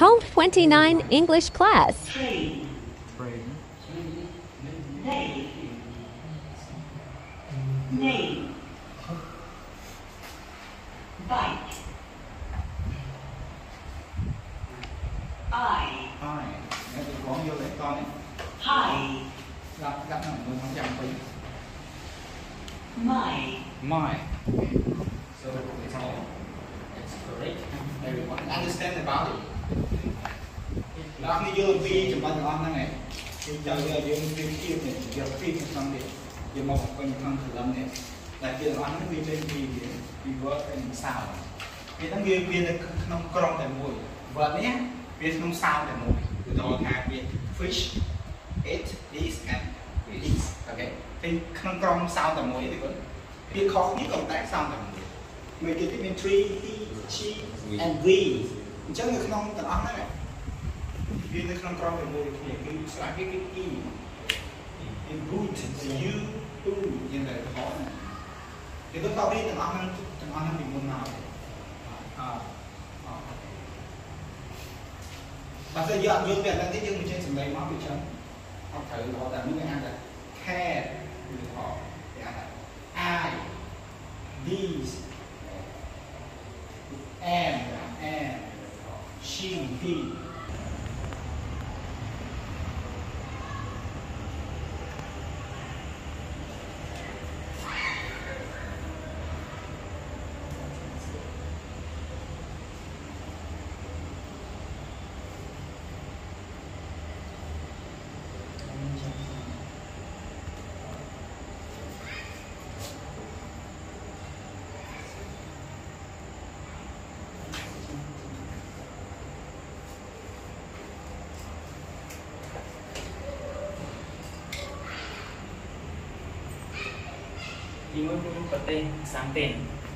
Home 29 English class. Train. Name. Name. Bike. I. Nếu tôi có vô lại con ấy Hi. gặp nó người không chăm tí My. my so it's all it's correct everyone understand about it nó như vô phi chụp ảnh ngon này thì giờ vô phi kia này giờ phi cái xong đi giờ một con con thử lâm này là kia nó ăn nó trên phi thì vợ cái sao vì nó kia kia nó không tại mùi vợ nhé vì nó sao tại mùi từ đó hai bên fish eat this and this okay thì không còn sao tại mùi thì vẫn việc khó nhất còn tại sao tại mùi mình kia cái bên tree he she and we chắc người không tại đó này vì nó không còn tại mùi thì cái sai cái e in good you tu như là khó này thì tôi tao đi tại đó nó bị môn nào và giờ dọn vô việc là cái nhưng trên sân bay máu bị chấm học thử họ là những người ăn là care từ họ để ăn là I these and she he Đi mới có tên sáng tên